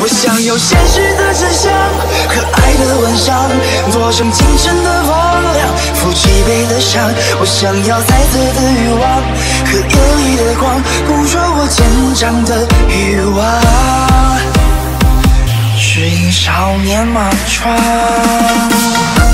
我想有现实的真相和爱的晚上，做成清晨的光亮，抚脊背的伤。我想要彩色的欲望和夜里的光，捕捉我坚强的欲望，指引少年莽撞。